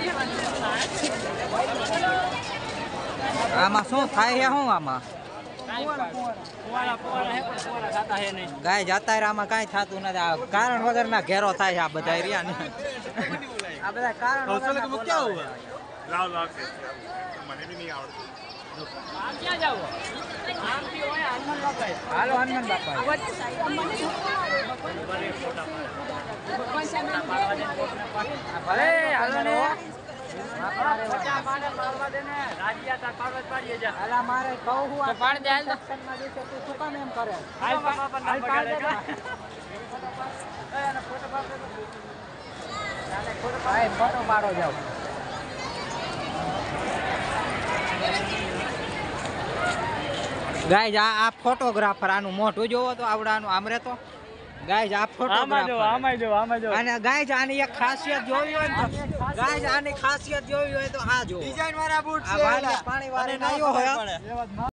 આમાં શું થાય છે શું આમાં ગાય જાતા આમાં કાંઈ થતું નથી આ કારણ વગરના ઘેરો થાય છે આ બધા રહ્યા ને આ બધા કારણ હાલો હનુમાન બાપા ભલે હાલો ને મારે કહું શું કામ એમ કરે ફોટો પાડો જાવ ગાય આ ફોટોગ્રાફર આનું મોઢું જોવો તો આવડાનું આમરે તો ગાય આ ફોટોગ્રાફર અને ગાય આની એક ખાસિયત જોવી હોય તો ગાય આની ખાસિયત જોવી હોય તો આ જો ડિઝાઇન વાળા બૂટ છે પાણી વાળા નાયો હોય